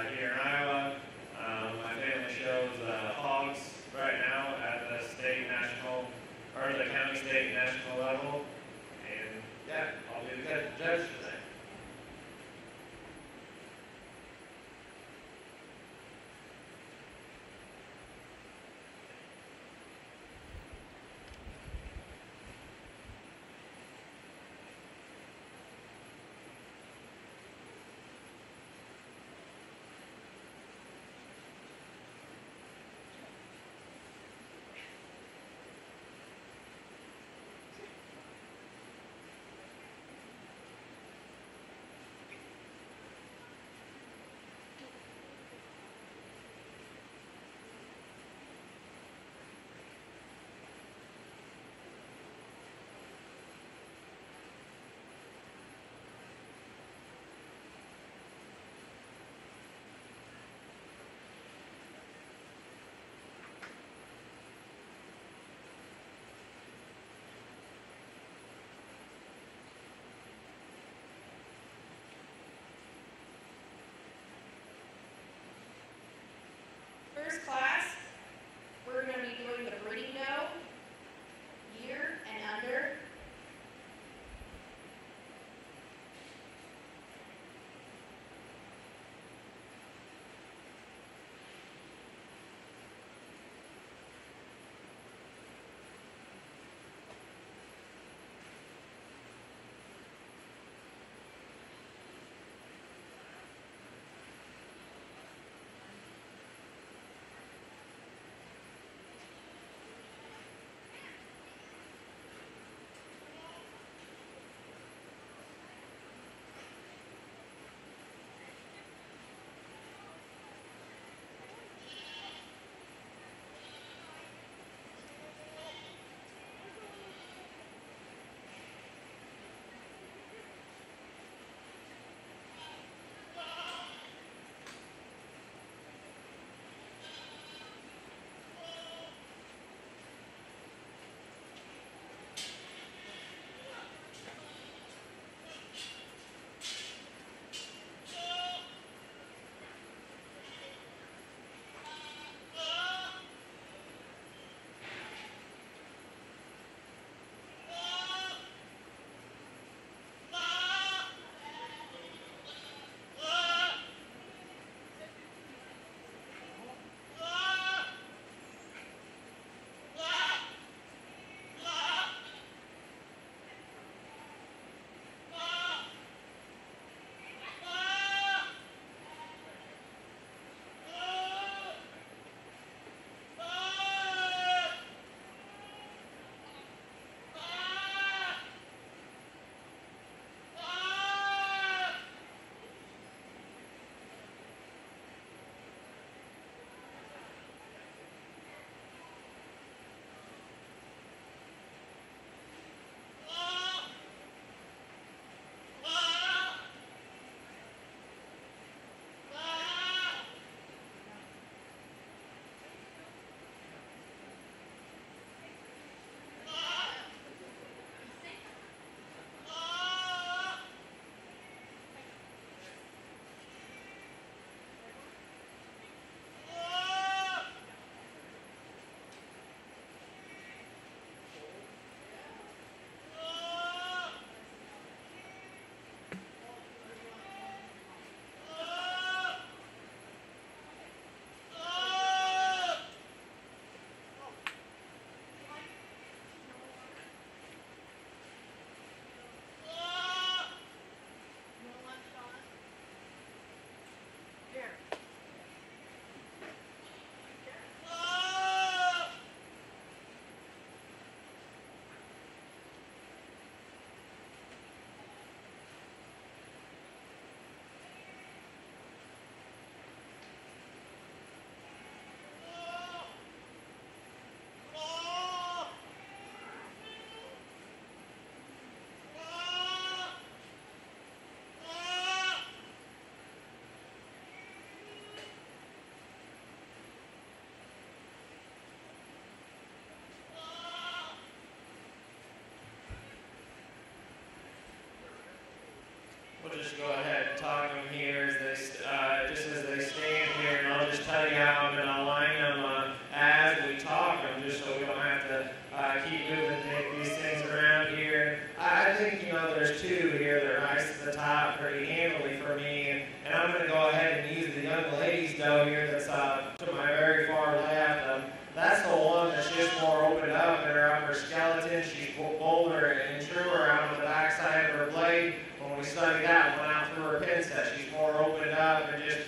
here in Iowa. My family shows hogs right now at the state, national, or the county, state, and national level. And yeah, I'll be the judge today. there's two here that rise to the top pretty handily for me, and I'm going to go ahead and use the young lady's doe here that's to my very far left. That's the one that's just more opened up in her upper skeleton. She's bolder and truer out on the backside of her blade. When we studied that one out through her pin set, she's more opened up and just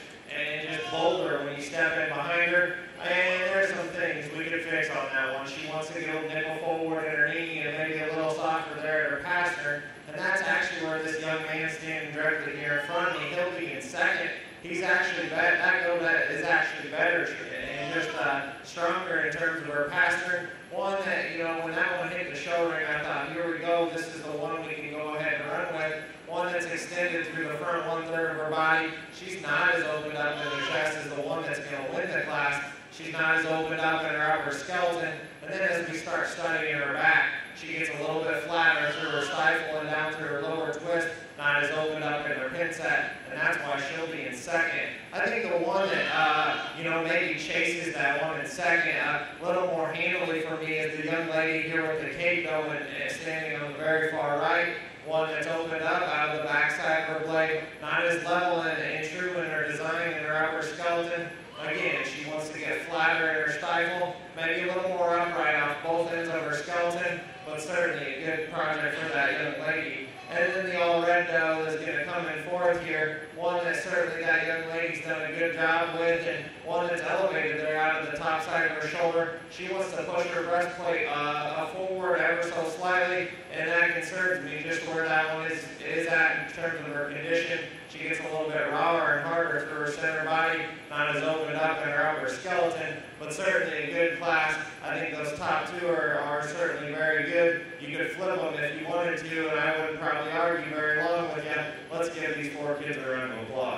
bolder when you step in behind her. And there's some things we could fix on that one. She wants to get a little nickel forward in her knee and maybe a little softer there at her passenger. And that's actually where this young man standing directly here in front of me, he'll be in second. He's actually better. That goat is actually better and just stronger in terms of her passenger. One that, you know, when that one hit the show ring, I thought, here we go. This is the one we can go ahead and run with. One that's extended through the front 1/3 of her body. She's not as opened up in her chest as the one that's going to win the class. She's not as opened up in her upper skeleton. And then as we start studying her back, she gets a little bit flatter through her stifle and down through her lower twist, not as opened up in her pin set, and that's why she'll be in second. I think the one that, you know, maybe chases that one in second a little more handily for me is the young lady here with the cape doe and standing on the very far right. One that's opened up out of the backside of her blade, not as level and true in her design in her upper skeleton. Again, she wants to get flatter in her stifle, maybe a little more upright off both ends of her skeleton, but certainly a good project for that young lady. And then the all red doe is going to come in fourth here, one that certainly that young lady's done a good job with, and one that's elevated there out of the top side of her shoulder. She wants to push her breastplate forward ever so slightly, and that concerns me just where that one is at in terms of her condition. She gets a little bit rawer and harder through her center body, not as opened up in her upper skeleton, but certainly a good class. I think those top two are certainly very good. You could flip them if you wanted to, and I wouldn't probably argue very long with you. Let's give these four kids a round of applause.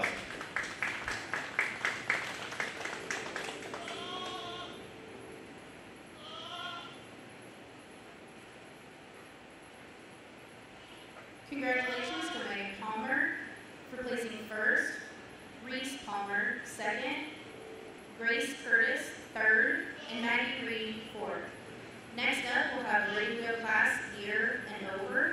Congratulations to Megan Palmer for placing first, Reese Palmer second, Grace Curtis third, and Maggie Greene fourth. Next up, we'll have a radio class year and over.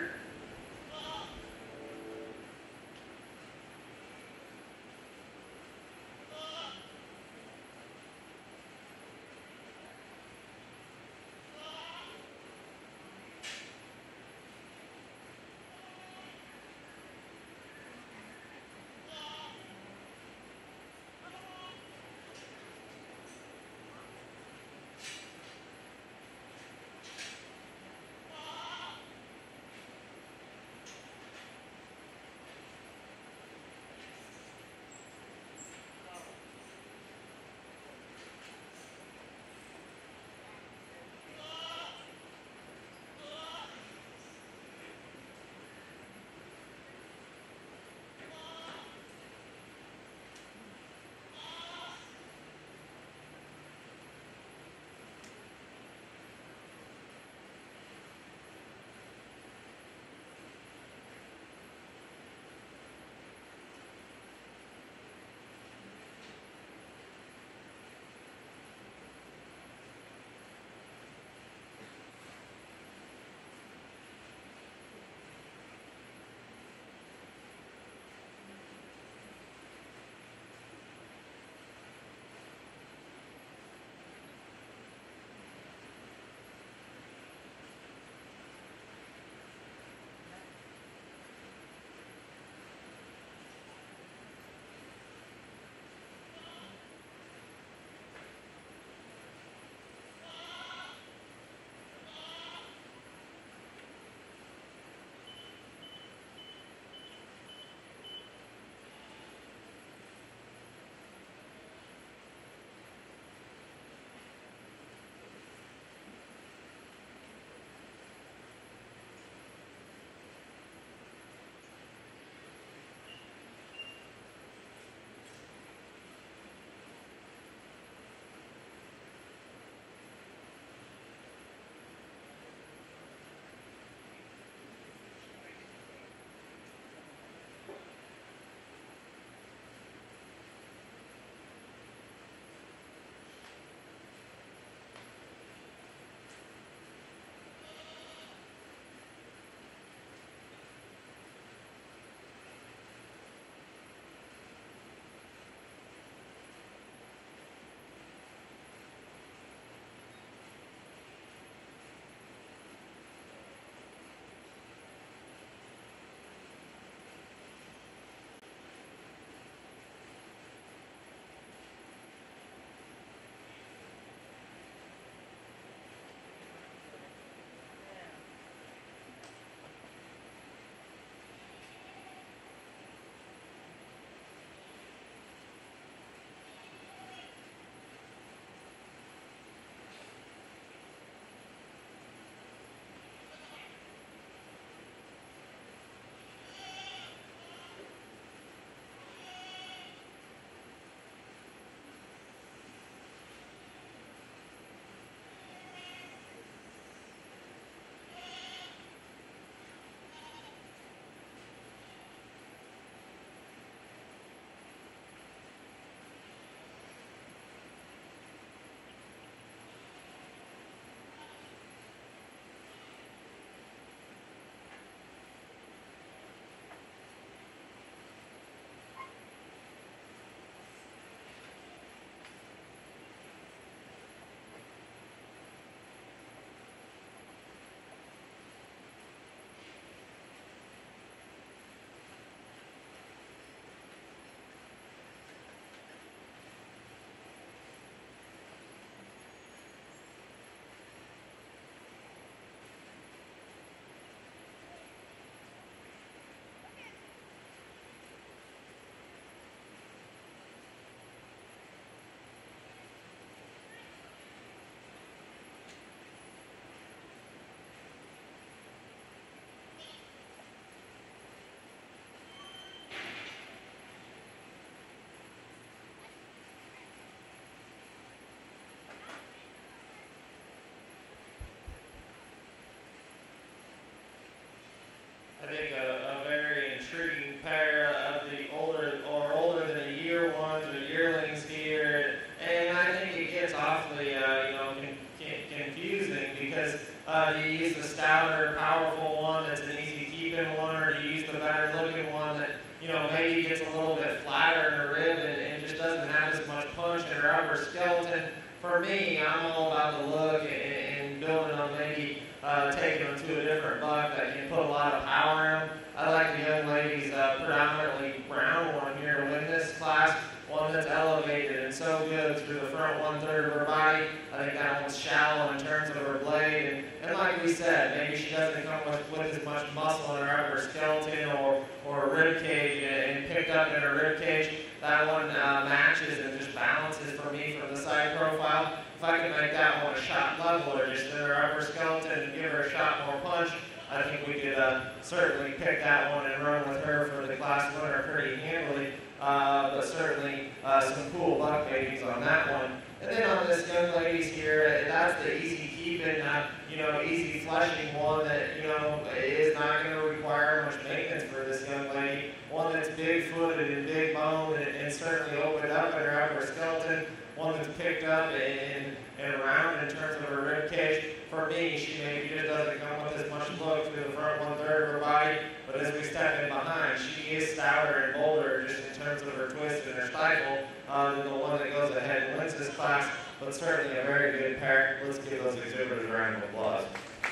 I think a very intriguing pair of the older than a year ones or yearlings here, and I think it gets awfully confusing because do you use the stouter, powerful one that's an easy keeping one, or do you use the better looking one that maybe gets a little bit flatter in her rib and just doesn't have as much punch in her upper skeleton? For me, I'm all about the look and building on maybe taking them to a different buck that can put a lot of power in them. I like the young lady's predominantly brown one here to win this class, one that's elevated and so good through the front 1/3 of her body. I think that one's shallow in terms of her blade, and like we said, maybe she doesn't come with as much muscle in her upper skeleton or rib cage and picked up in her rib cage. That one matches and just balances for me from the side profile. If I could make that one a shot leveler just in her upper skeleton and give her a shot more punch, I think we could certainly pick that one and run with her for the class winner pretty handily. But certainly some cool buck babies on that one. And then on this young lady's here, that's the easy keeping, easy fleshing one that, is not going to require much maintenance for this young lady. One that's big-footed and big boned and certainly opened up in her upper skeleton. One that's picked up and round in terms of her rib cage. For me, she maybe just doesn't come with as much look through the front 1/3 of her body, but as we step in behind, she is stouter and bolder just in terms of her twist and her stifle than the one that goes ahead and wins this class, but certainly a very good pair. Let's give those exhibitors a round of applause.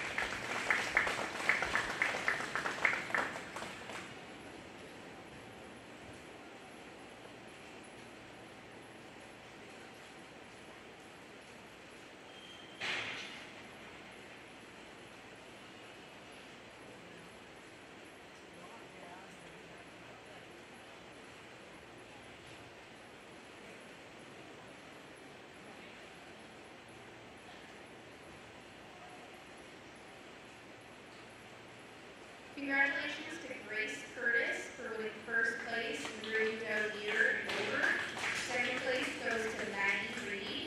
Congratulations to Grace Curtis for winning first place in Breeding Doe Leader and Over. Second place goes to Maggie Reed.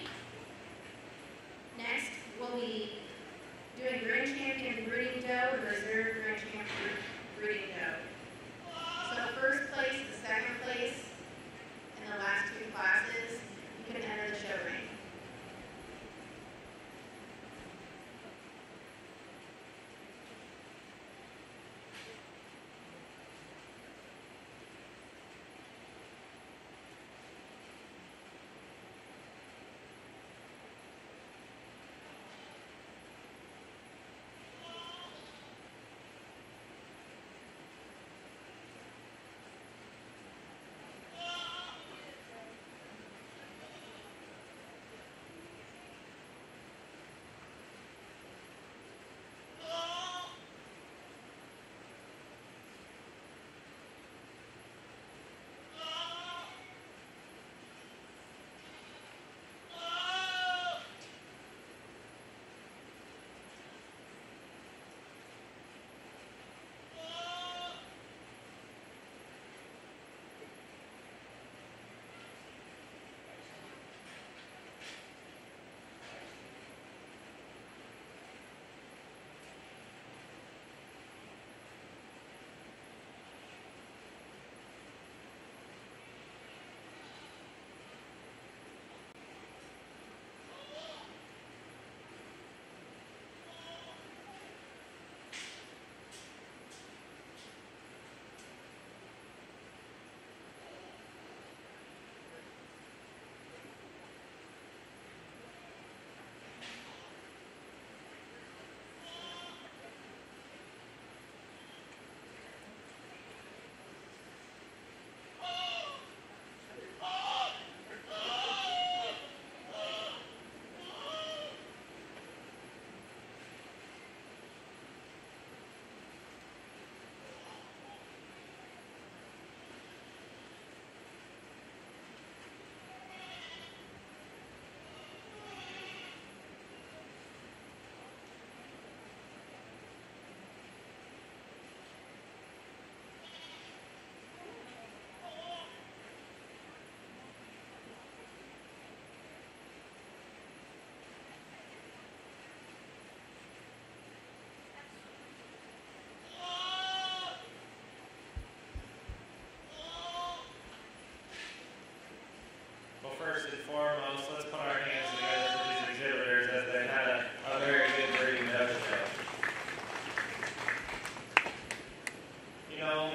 Next, we'll be doing Grand Champion Breeding Doe and Reserve Grand Champion Breeding Doe. So first place, the second place, and the last two classes, you can enter the show ring.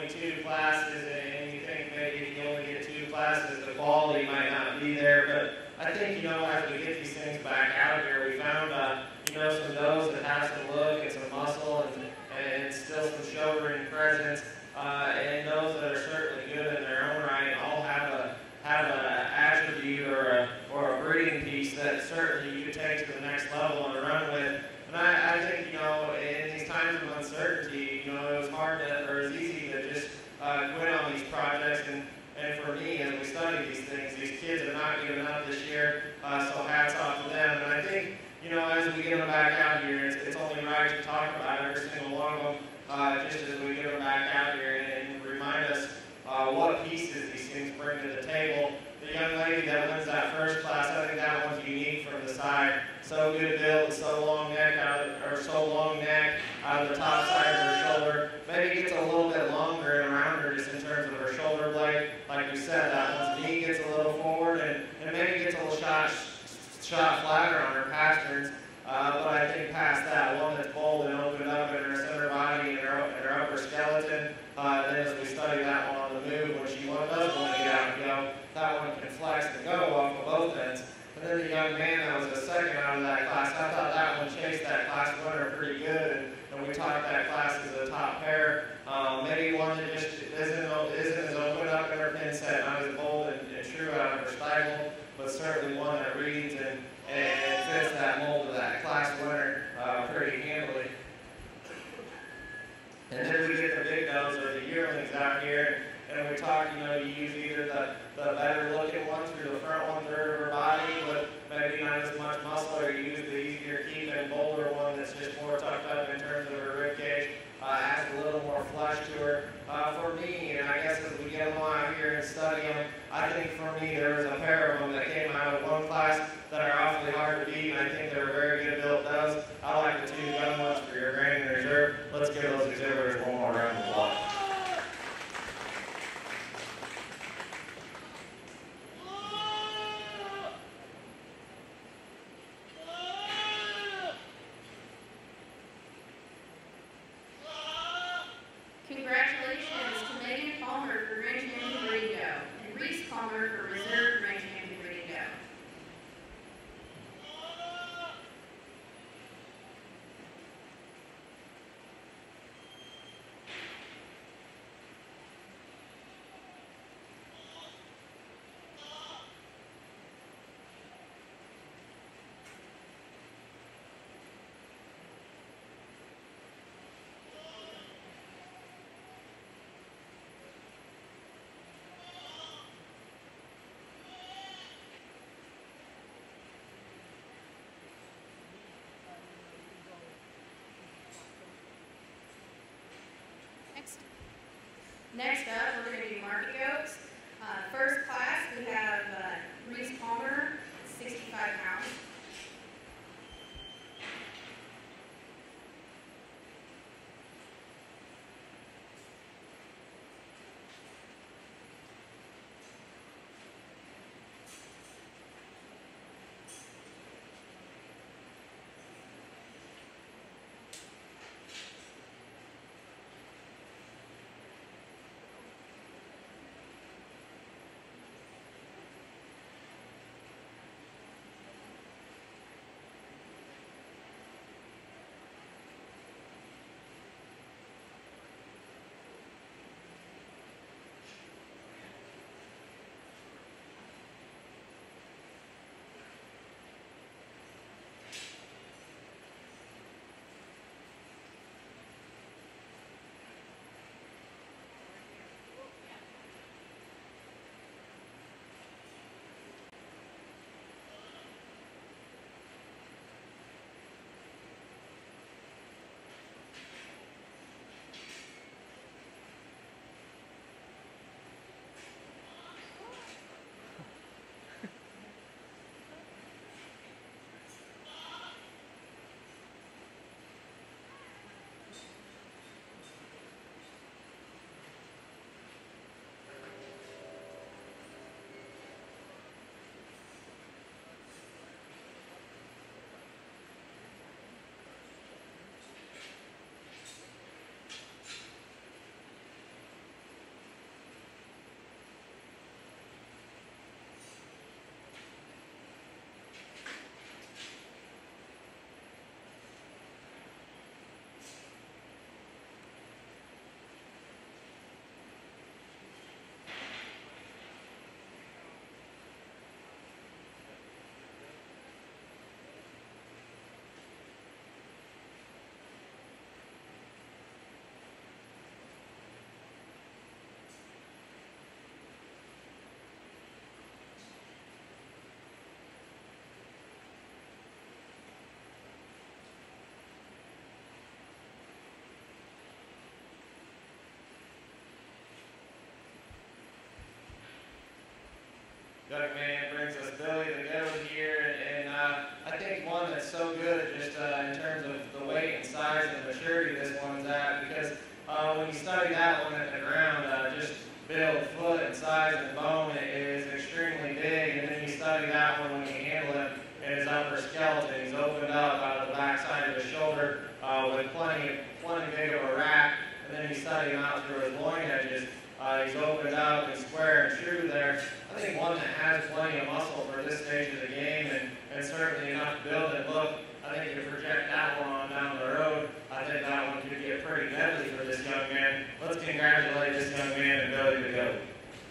2 classes, and you think maybe if you only get 2 classes, the quality might not be there. But I think, as we get these things back out here, we found, some does that have some look and some muscle and still some shouldering presence, and those that are certainly good in their own right, all have an attribute or a breeding piece that certainly you could take to the next level and run with. And I think, in these times of uncertainty, it was hard or it's easy to just quit on these projects. And for me, as we study these things, these kids are not giving up this year, so hats off to them. And I think, as we get them back out here, it's only right to talk about every single one of them, just as we get them back out here and remind us what pieces these things bring to the table. The young lady that wins that first class, I think that one's unique from the side. So good build, so long neck out of the top side of her shoulder. Maybe gets a little bit longer and rounder just in terms of her shoulder blade. Like we said, that one's knee gets a little forward and maybe gets a little shot flatter on her pasterns. But I think past that, one that's bold and opened up in her center body and her upper skeleton, then as we study that one on the move, when she does want to get out and go, that one can flex and go off of both ends. And then the young man that was the second out of that class, I thought that one chased that class winner pretty good, and we taught that class as a top pair. Maybe one that just isn't as open up in her pin set, not as bold and true out of her stifle, but certainly one that reads and fits that mold of that class winner pretty handily. And then we get the big does or the yearlings out here, and we talk, you use either the better looking one through the front 1/3 of her body with maybe not as much muscle, or you use the easier keeping bolder one that's just more tucked up in terms of her rib cage, has a little more flesh to her. For me, and I guess as we get them out here and study them, I think for me there was a pair of them that came out of one class that are awfully hard to beat, and I think they're very good built does. I like the 2 young ones for your Grand Reserve. Let's give those exhibitors one more round of applause. Congratulations to Megan Palmer for Grand Champion Breeding Go and Reese Palmer for Reserve Grand Champion Breeding Go. Next up, we're going to do market goats. First class, we have Reese Palmer, 65 pounds. young man brings us Billy the Goat here, and I think one that's so good just in terms of the weight and size and maturity this one's at, because when you study that one at the ground, just build, foot, and size and bone, it is extremely big, and then you study that one when you handle him in his upper skeleton. He's opened up out of the back side of his shoulder with plenty big of a rack, and then you study him out through his loin edges. He's opened up and square and true there. I think one that has plenty of muscle for this stage of the game, and certainly enough to build and look. I think you project that one on down the road. I think that one could get pretty deadly for this young man. Let's congratulate this young man and Billy the Goat.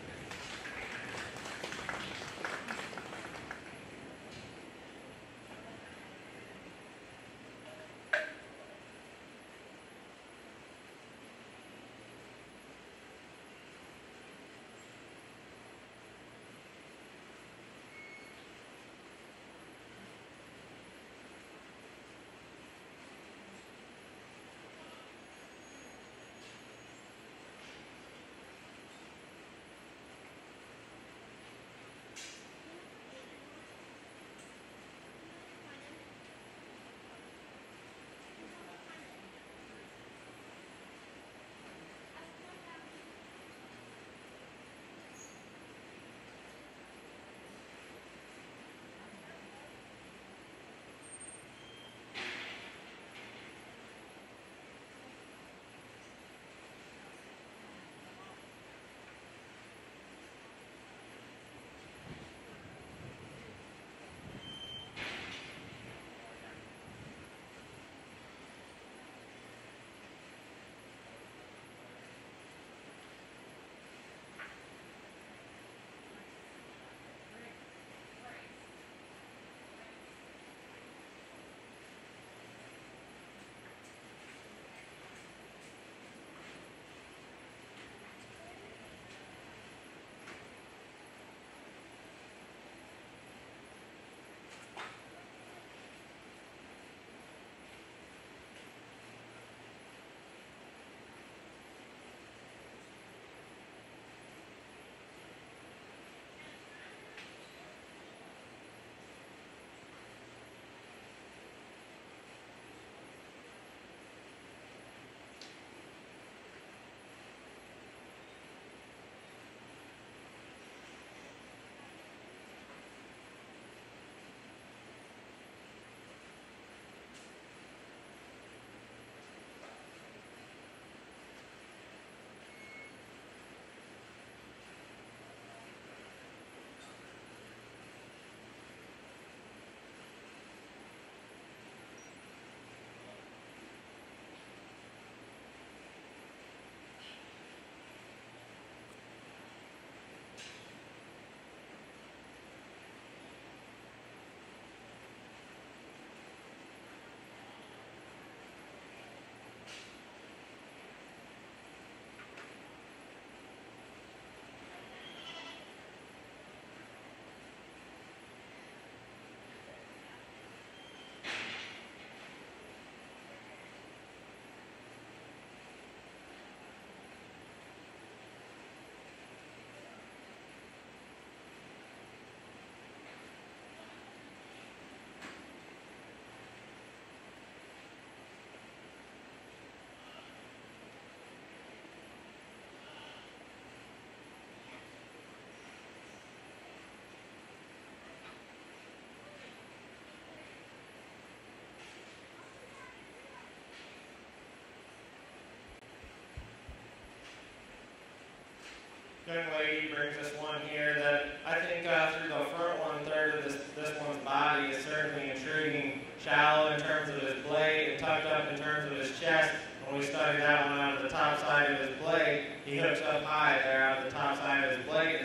Young lady brings us one here that I think through the front 1/3 of this one's body is certainly intriguing. Shallow in terms of his blade and tucked up in terms of his chest. When we study that one out of the top side of his blade, he hooks up high there out of the top side of his blade.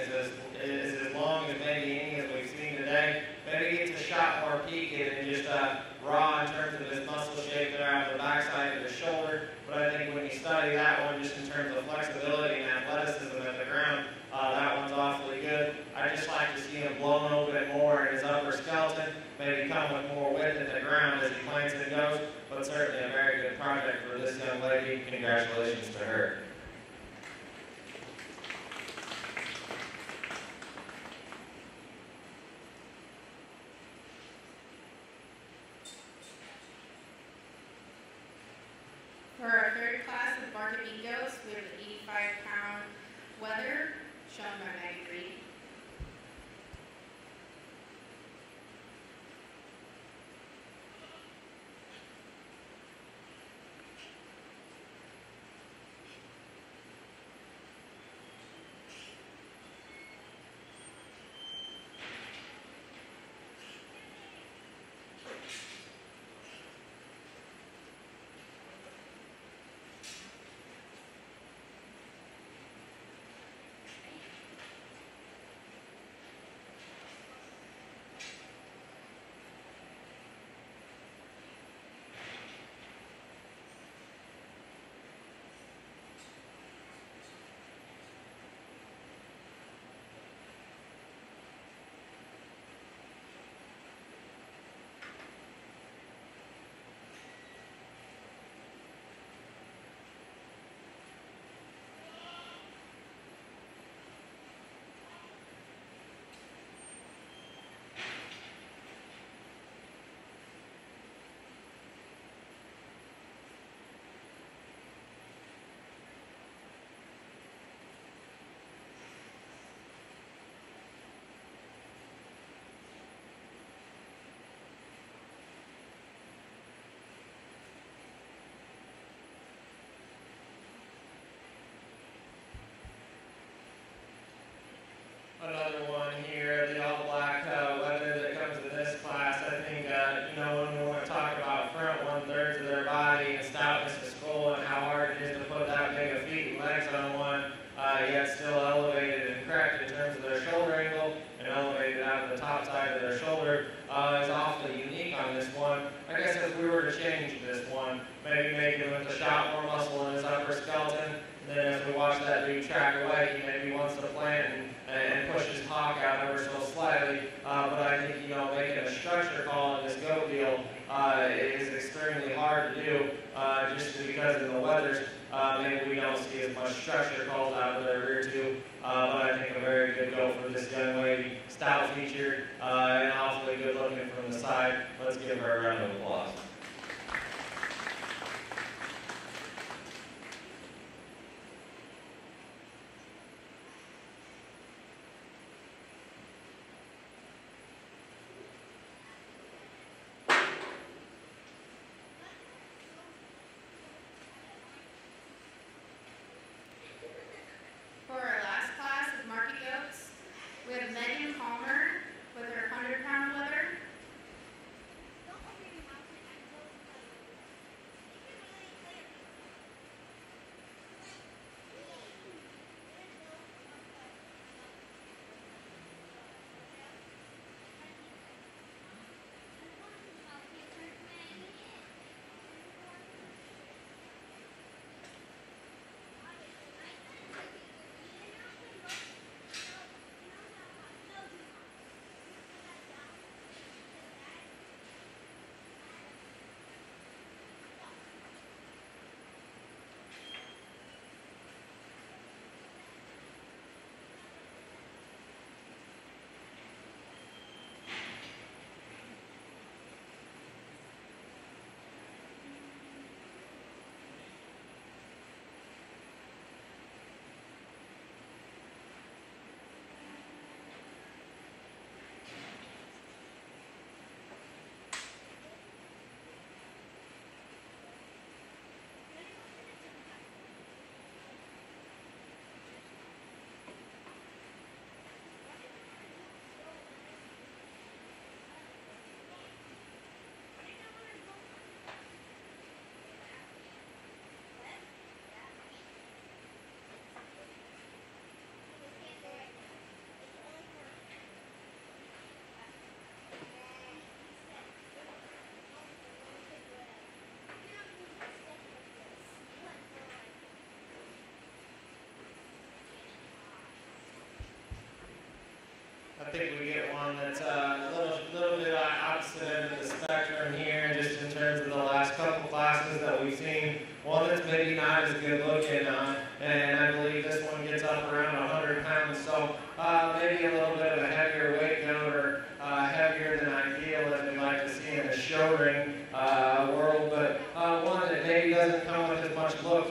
Is as long as maybe any as we've seen today. Maybe gets a shot more peaked and just raw in terms of his muscle shape there out of the backside of his shoulder. But I think when you study that one just in terms of flexibility and athleticism at the ground, that one's awfully good. I just like to see him blown a little bit more in his upper skeleton, maybe come with more width at the ground as he plants and goes, but certainly a very good project for this young lady. Congratulations to her. pound wether, shown by Maggie Reed. Another one here, the all black weather that comes to this class. I think, when we want to talk about front 1/3 of their body and stoutness of skull and how hard it is to put that big of feet and legs on one, yet still elevated and correct in terms of their shoulder angle and elevated out of the top side of their shoulder, is awfully unique on this one. I guess if we were to change this one, maybe make him with a shot more muscle in his upper skeleton, and then as we watch that dude track away, he maybe wants to plant and push his hawk out ever so slightly, but I think, making a structure call in this goat deal is extremely hard to do, just because in the weathers, maybe we don't see as much structure calls out of their rear tube, but I think a very good goat for this young lady, stout featured, and awfully good looking from the side. Let's give her a round of applause. For our last class of market goats, we have Megan Palmer with her 100-pound wether. I think we get one that's a little bit opposite end of the spectrum here, just in terms of the last couple classes that we've seen. One that's maybe not as good looking, and I believe this one gets up around 100 pounds, so maybe a little bit of a heavier weight goat, or heavier than ideal as we like to see in the show ring world, but one that maybe doesn't come with as much look through the front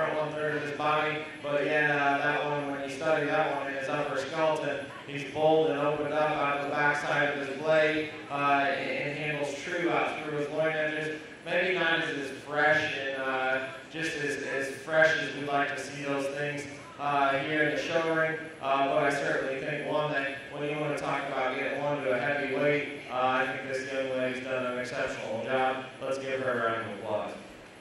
front 1/3 of his body. But yeah, that one, when you study that one in his upper skeleton, he's bold and opened up out of the backside of his blade and handles true out through his loin edges. Maybe not as fresh and just as fresh as we'd like to see those things here in the show ring, but I certainly think one that when you want to talk about getting one to a heavy weight, I think this young lady's done an exceptional job. Let's give her a round of applause.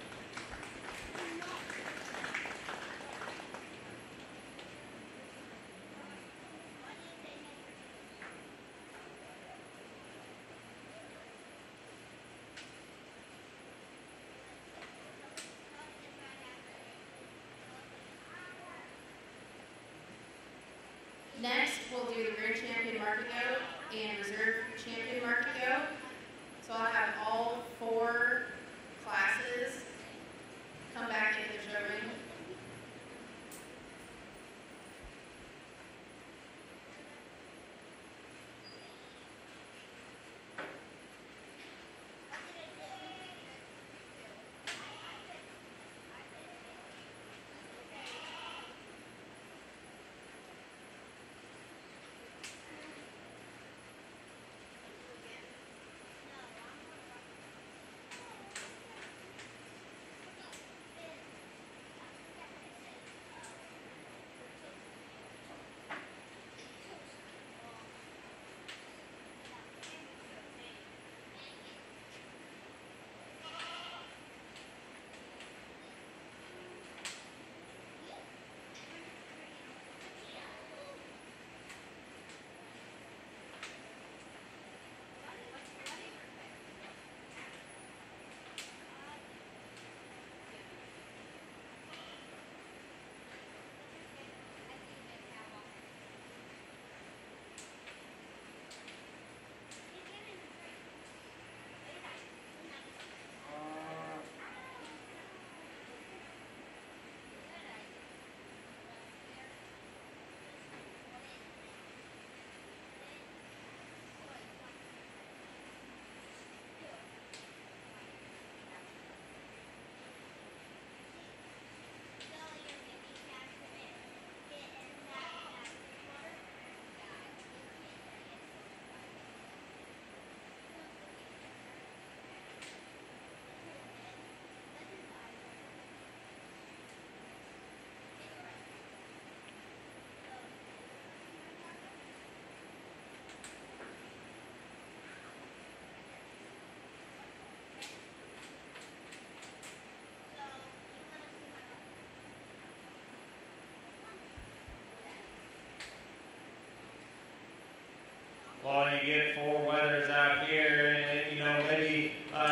Next, we'll do the Grand Champion Market Goat and Reserve Champion Market Goat. So I'll have all 4 classes come back into the show ring. Well, you get 4 weathers out here, and you know maybe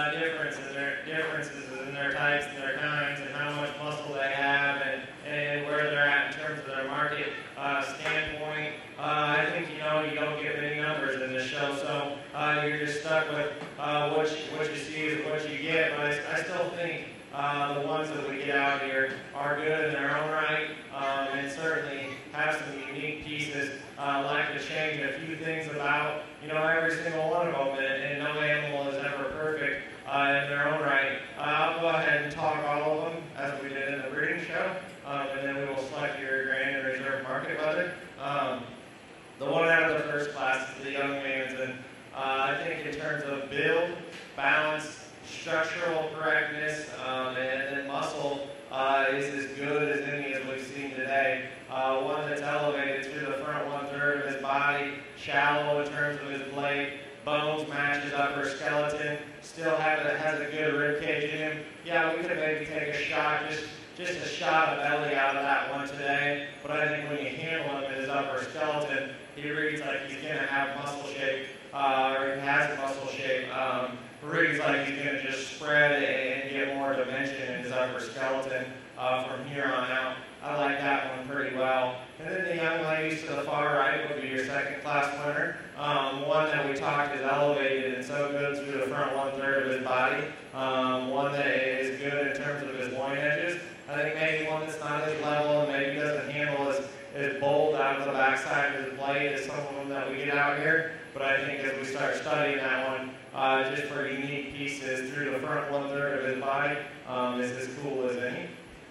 differences in their types and their kinds, and how much muscle they have, and where they're at in terms of their market standpoint. I think you don't get many numbers in this show, so you're just stuck with what you see is what you get. But I still think the ones that we get out here are good in their own right, and certainly have some unique pieces. Like to change a few things about every single one of them, and no animal is ever perfect in their own right. I'll go ahead and talk all of them as we did in the breeding show, and then we will select your Grand and Reserve Market weather. The one out of the first class is the young man's, and I think in terms of build, balance, structural correctness, and then muscle is as good as any as we've seen today. One that's elevated through the front 1/3 of his body, shallow in terms of his blade, bones match his upper skeleton, still has a good rib cage in him. Yeah, we could maybe take a shot, just a shot of belly out of that one today, but I think when you handle him in his upper skeleton, he reads like he's going to have muscle shape, or he has muscle shape. Reads like he's going to just spread and get more dimension in his upper skeleton from here on out. I like that one pretty well. And then the young ladies to the far right will be your second class winner. One that we talked is elevated and so good through the front 1/3 of his body. One that is good in terms of his loin edges. I think maybe one that's not as level and maybe doesn't handle as bold out of the backside of his blade as some of them that we get out here. But I think as we start studying that one, just for unique pieces through the front 1/3 of his body, is as cool as any.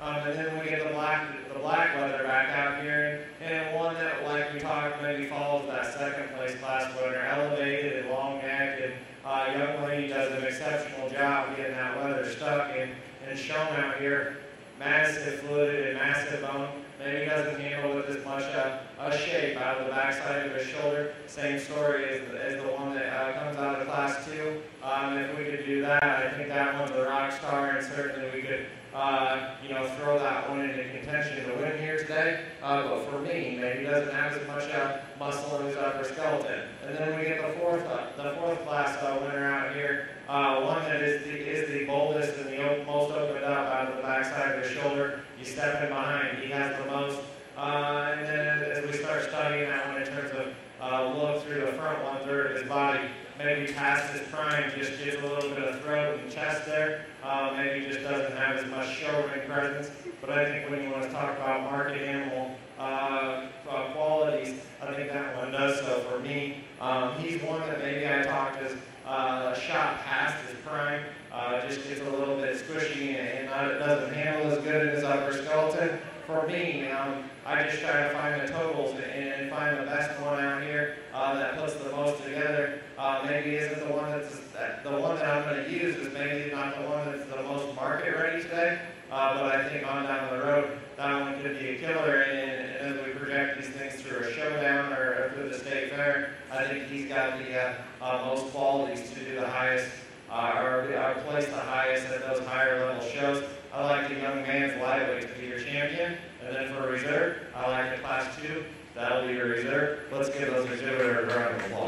And then we get the black leather back out here, and one that, like we talked, maybe follows that second place class winner, elevated and long neck, and young lady does an exceptional job getting that leather stuck and shown out here. Massive fluid and massive bone. Maybe doesn't handle with as much a shape out of the backside of his shoulder. Same story as the one that comes out of class 2. If we could do that, I think that one's a rock star, and certainly we could, throw that one into contention to win here today. But for me, maybe doesn't have as much muscle in his upper skeleton. And then we get the fourth class winner out here. One that is the boldest and the most opened up out of the backside of his shoulder. You step in behind, he has the most. And then as we start studying that one in terms of look through the front 1/3 of his body, maybe past his prime, just gets a little bit of throat and chest there. Maybe just doesn't have as much showroom presence. But I think when you want to talk about market animal qualities, I think that one does so for me. He's one that maybe I talked as a shot past his prime. Just gets a little bit squishy and doesn't handle as good in his upper skeleton. For me, I just try to find the totals and find the best one out here that puts the most together. Maybe isn't the one that I'm going to use is maybe not the one that's the most market ready today. But I think on down the road, that one could be a killer. And as we project these things through a showdown or through the state fair, I think he's got the most qualities to do the highest or place the highest at those higher level shows. I like the young man's lightweight to be your champion. And then for reserve, I like the class 2. That'll be your reserve. Let's give those exhibitors a round of applause.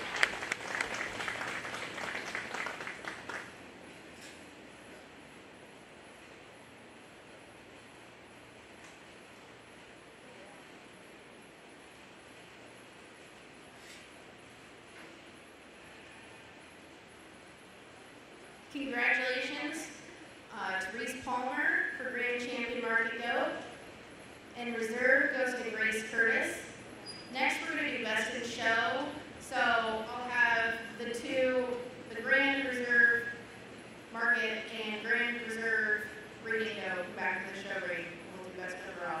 Congratulations to Reese Palmer for Grand Champion Market Goat. And reserve goes to Grace Curtis. Next we're going to do best in show. So I'll have the Grand Reserve Market and Grand Reserve breeding goat back to the show ring. We'll do best overall.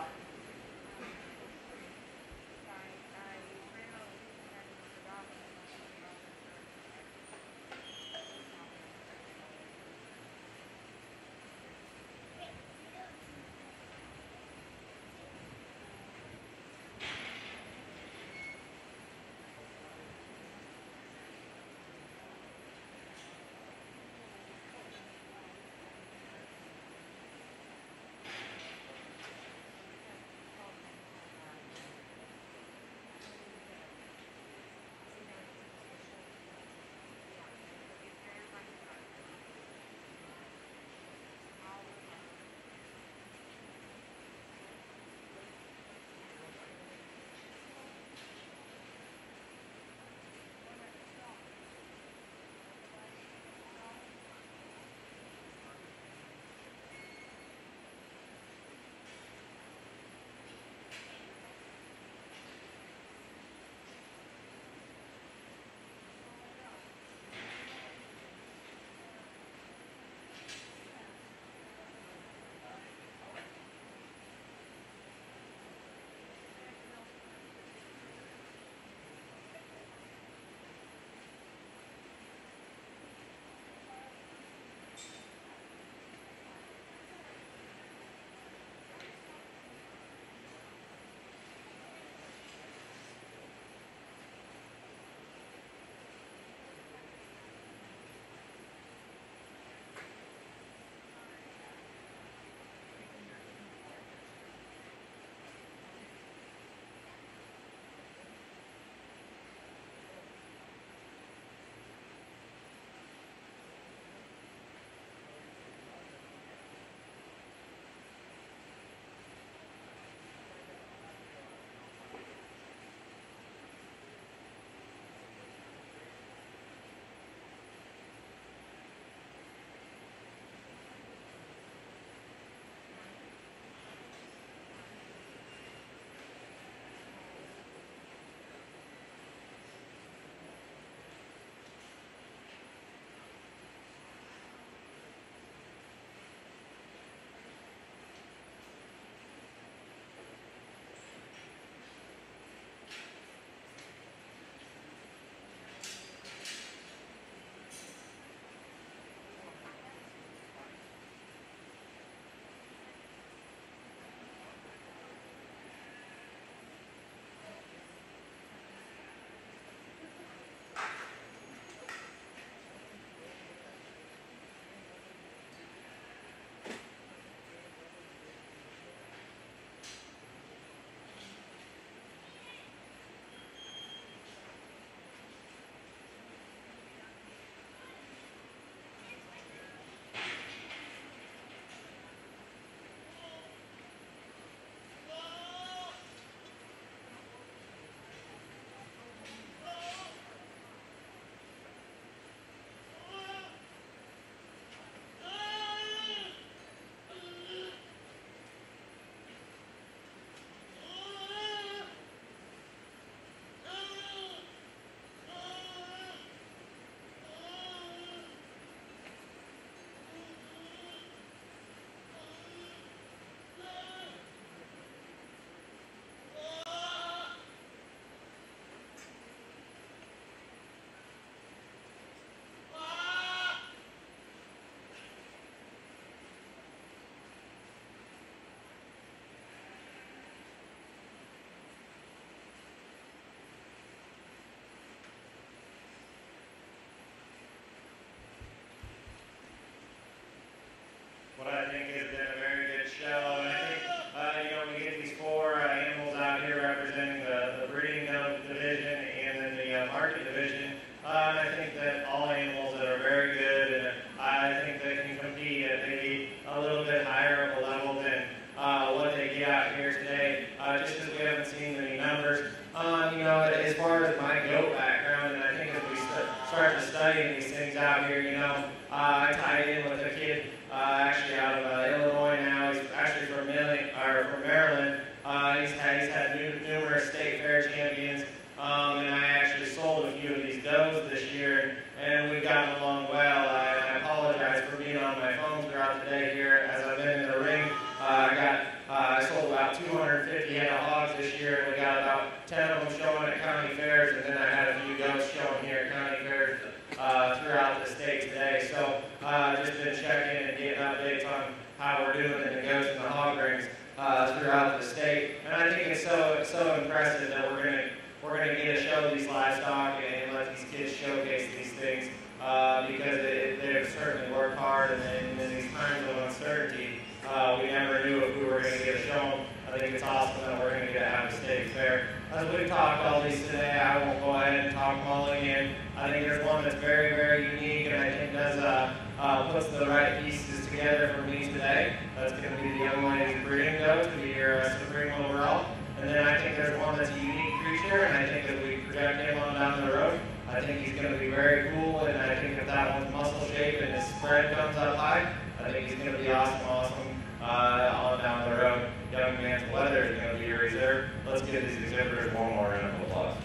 division. I think that all animals that are very good, and I think they can compete at maybe a little bit higher of a level than what they get out here today, just because we haven't seen many numbers. You know, as far as my goat background, and I think as we start to study these things out here, you know, I tied in with a kid actually out of Illinois now. He's actually from Maryland. He's had numerous state fair champions, and I actually sold a few of these does this year, and we've gotten along well. I apologize for being on my phone throughout the day here as I've been in the ring. I sold about 250 head of hogs this year, and we got about 10 of them showing at county fairs, and then I had a few goats showing here at county fairs throughout the state today. So just been checking and getting updates on how we're doing in the goats and the hog rings throughout the state. And I think it's so impressive that we're gonna get to show these livestock and let these kids showcase these things because they've certainly worked hard, and in these times of uncertainty, we never knew if we were going to get to show them. I think it's awesome that we're going to get to have a state fair. As we've talked all these today, I won't go ahead and talk them all again. I think there's one that's very, very unique, and I think puts the right pieces together for me today. That's going to be the young lady's breeding goat to be your supreme overall. And then I think there's one that's a unique creature, and I think as we project him on down the road, I think he's going to be very cool, and I think if that one's muscle shape and his spread comes up high, I think he's going to be awesome on down the road. Young man's weather is going to be a reserve. Let's give these exhibitors one more round of applause.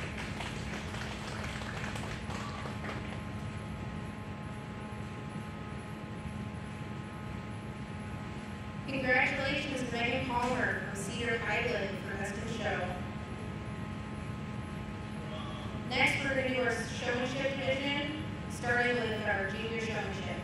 Congratulations, Megan Palmer from Cedar Highland for Best in Show. Next, we're going to do our showmanship division, starting with our junior showmanship.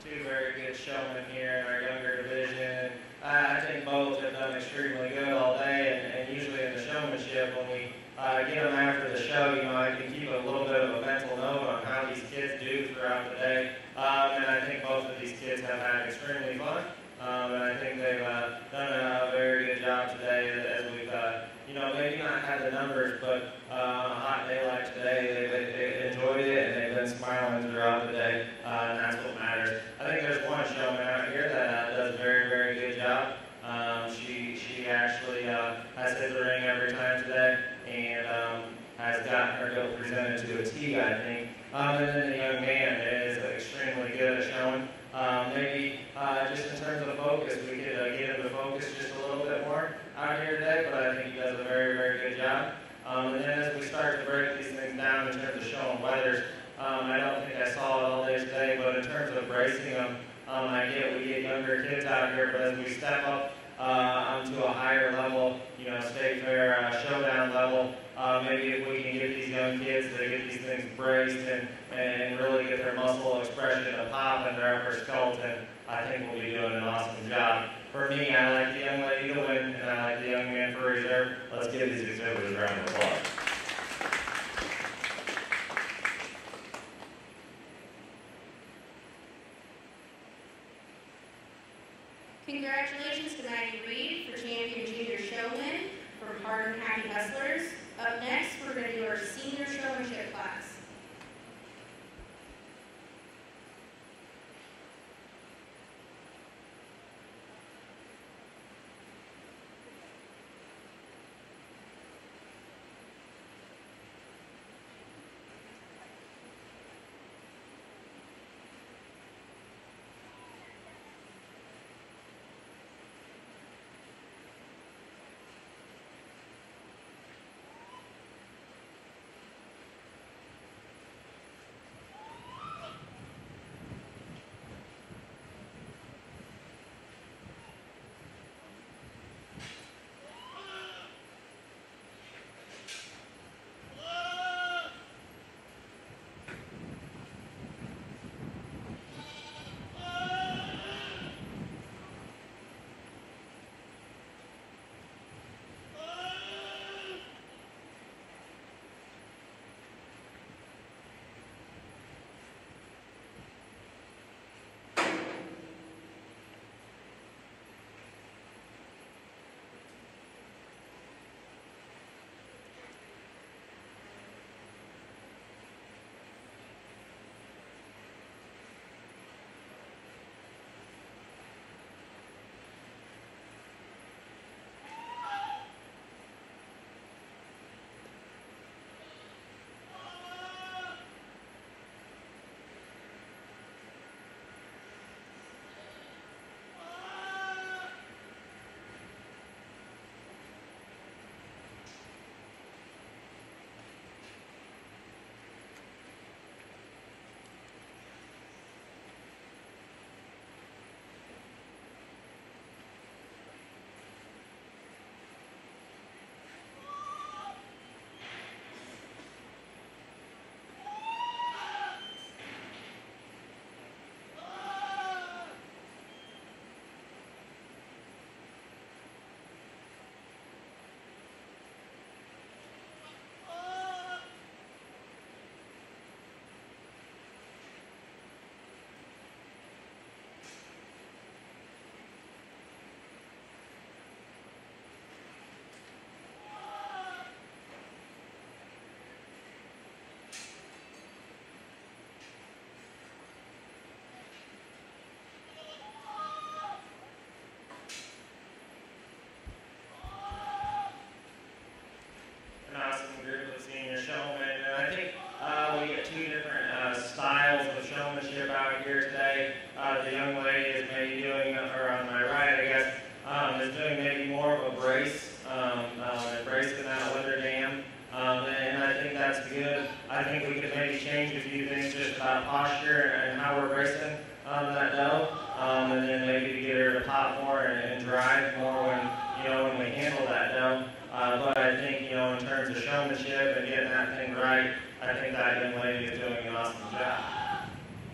two very good showmen here in our younger division. I think both have done extremely good all day, and usually in the showmanship, when we get them after the show, I can keep a little bit of a mental note on how these kids do throughout the day. And I think both of these kids have had extremely fun. And I think they've done a very good job today as we've, maybe not had the numbers, but on a hot day like today, they enjoyed it and they've been smiling throughout the day, and that's what matters. I think there's one showman out here that does a very, very good job. She actually has hit the ring every time today and has gotten her goat presented to a T, I think. And then the young man is extremely good at showing. Maybe just in terms of focus, we could get him to focus just a little bit more out here today, but I think he does a very, very good job. And then as we start to break these things down in terms of showing weathers, I don't think I saw it all day today, but in terms of bracing them, we get younger kids out here, but as we step up onto a higher level, state fair showdown level, maybe if we can get these young kids to get these things braced and really get their muscle expression to pop in their upper skeleton, I think we'll be doing an awesome job. For me, I like the young lady to win, and I like the young man for reserve. Let's give these exhibitors a round of applause. Congratulations to Maggie Reed for champion junior showman from Hardin Happy Hustlers. Up next, we're going to do our senior showmanship class.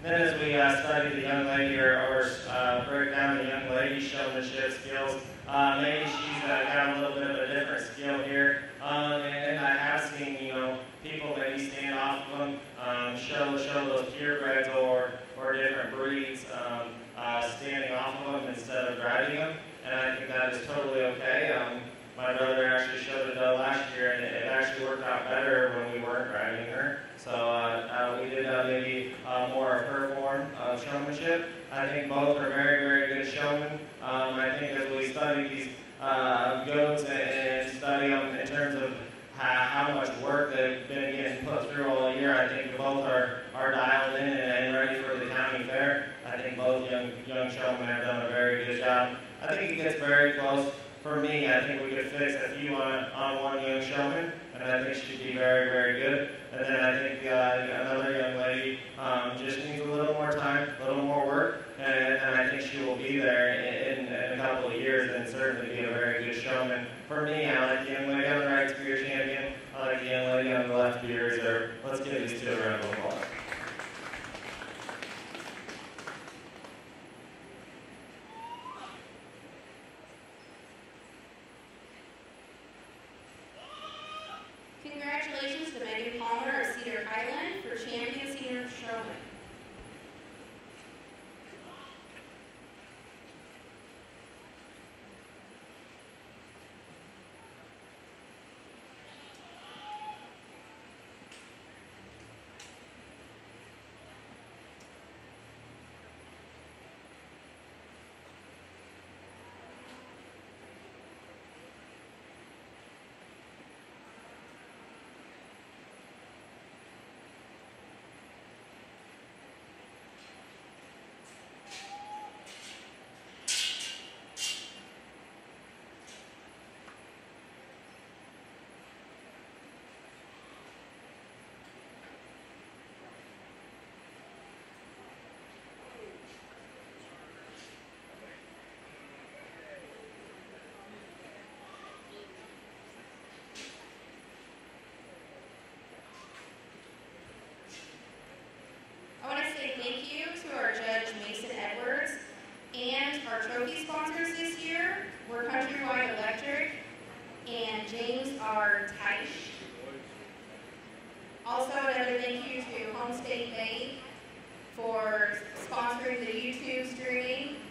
Then as we study the young lady or break down the young lady's showmanship skills, maybe she's got a little bit of a different skill here. And I have seen, people maybe stand off of them, show those purebreds or different breeds standing off of them instead of driving them. And I think that is totally okay. My brother actually showed it last year, and it actually worked out better when we weren't driving her. So we did maybe more of her form of showmanship. I think both are very, very good showmen. I think as we study these goats and study them in terms of how much work they've been getting put through all year, I think both are dialed in and ready for the county fair. I think both young showmen have done a very good job. I think it gets very close. For me, I think we could fix a few on one young showman, and I think she'd be very, very good. And then I think another young lady just needs a little more time, a little more work, and I think she will be there in a couple of years and certainly be a very good showman. For me, I like the young lady on the right to be your champion. I like the young lady on the left to be your reserve. Let's give these two a round of applause. Congratulations to Megan Palmer of Cedar Highland for champion senior showman. Thank you to our judge, Mason Edwards, and our trophy sponsors this year were Countrywide Electric and James R. Teisch. Also, another thank you to Home State Bank for sponsoring the YouTube streaming